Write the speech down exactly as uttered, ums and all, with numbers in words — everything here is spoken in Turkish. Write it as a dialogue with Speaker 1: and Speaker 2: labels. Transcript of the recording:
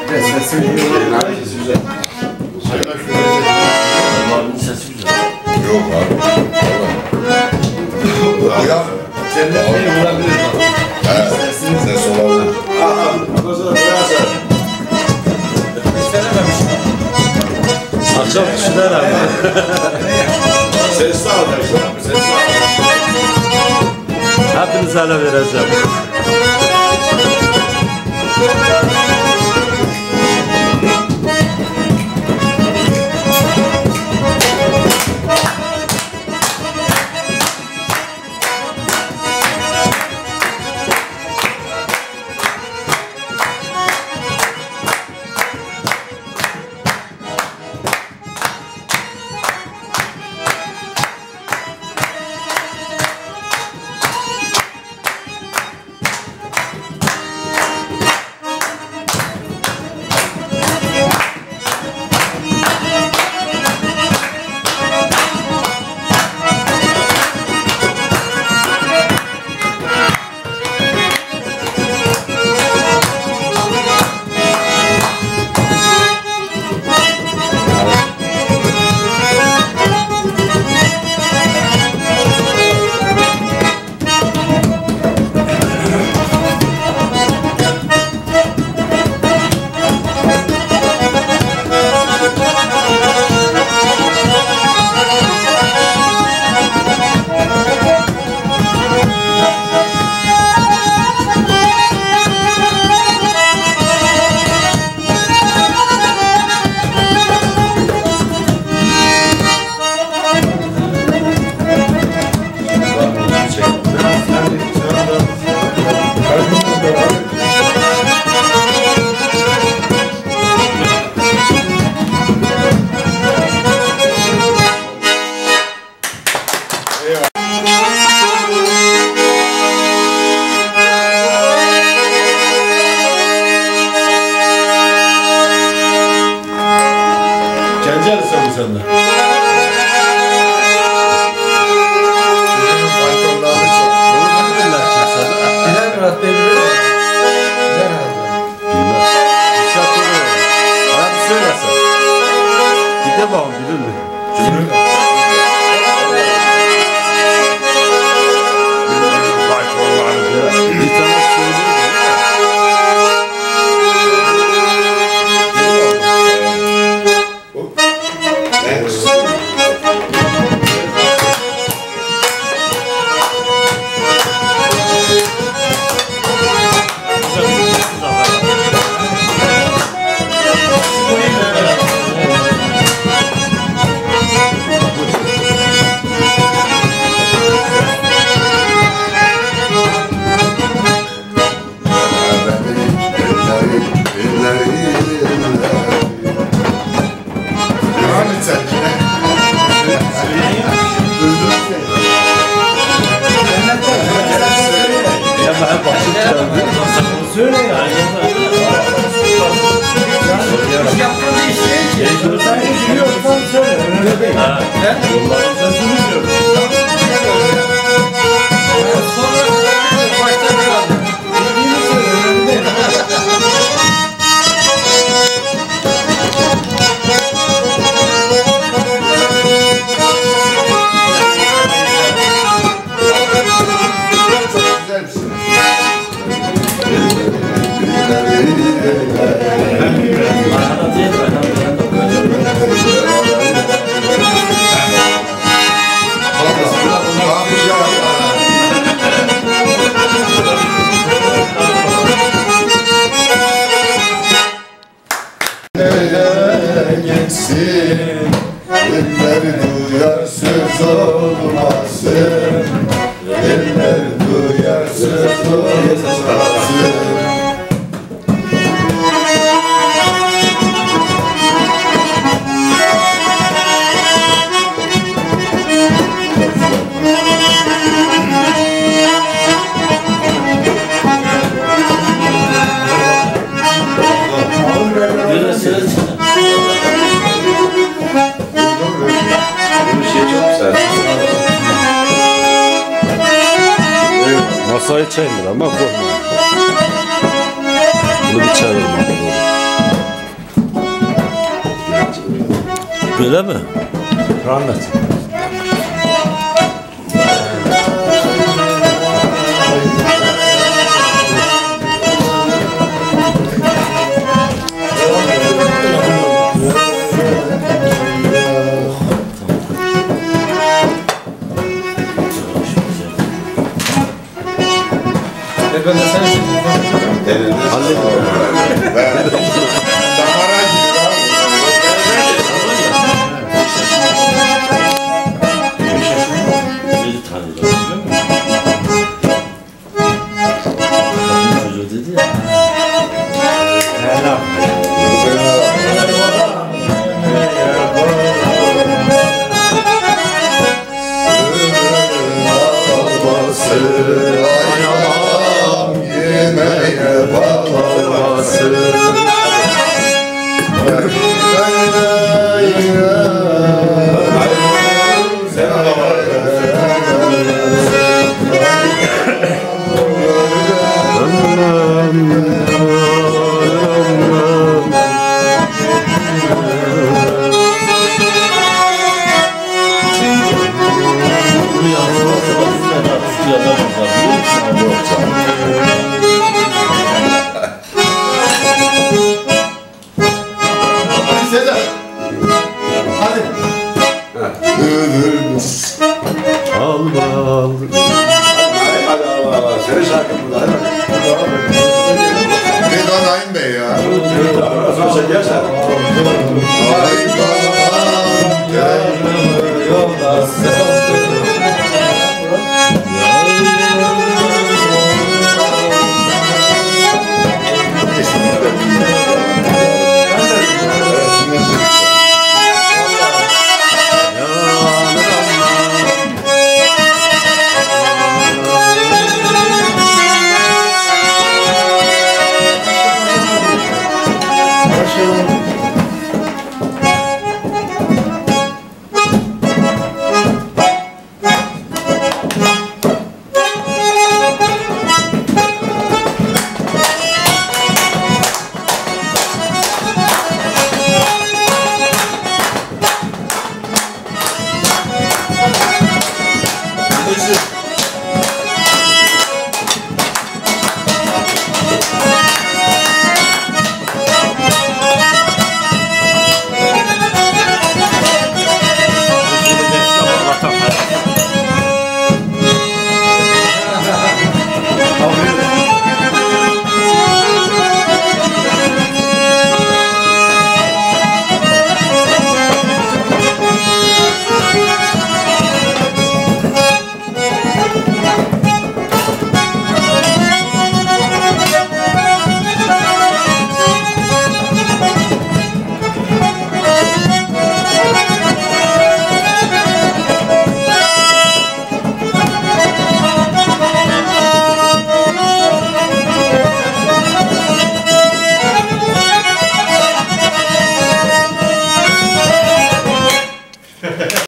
Speaker 1: Sesi güzel. Sesi güzel.
Speaker 2: Allah'ın sesi güzel.
Speaker 3: Yok abi. Valla. Ya.
Speaker 1: Cennet değil olabilir.
Speaker 3: He. Ses olabilir.
Speaker 1: Aha. Ondan sonra biraz sonra. İstenememişim.
Speaker 2: Akşam düşünler abi.
Speaker 1: Sesli arkadaşlar. Sesli arkadaşlar.
Speaker 2: Hepinize ele vereceğim. Söyle yani.
Speaker 1: Yaptığın iş değil ki.
Speaker 2: Sen biliyorsan söyle. Öyle değil. Ha. Yolların sesini biliyorum.
Speaker 1: Sonra başta kaldı.
Speaker 2: Bildiğini söyle. Öyle değil.
Speaker 3: Geçsin, eller duyarsız olmasın, eller duyarsız olmasın.
Speaker 2: Masayı çevirme ama korkma. Bunu bir çevirme.
Speaker 4: Böyle mi?
Speaker 2: Anlat.
Speaker 1: Ben de sen şimdi.
Speaker 3: Ben damara gir abi.
Speaker 4: Bir tane daha. Kadın çocuğu dedi ya.
Speaker 2: Helal.
Speaker 3: Ayağım yemeğe bağlamasın.
Speaker 1: Sen
Speaker 4: Bu yansıma sonra bir daha tutu yazamazlar. Biliyor musun?
Speaker 3: Hadi Sedat. Hadi.
Speaker 4: Allah.
Speaker 1: hadi Allah Allah. Senin şarkın burada. Hadi.
Speaker 3: Vedan Ayın Bey ya.
Speaker 1: Sonra çekersen.
Speaker 3: Ay,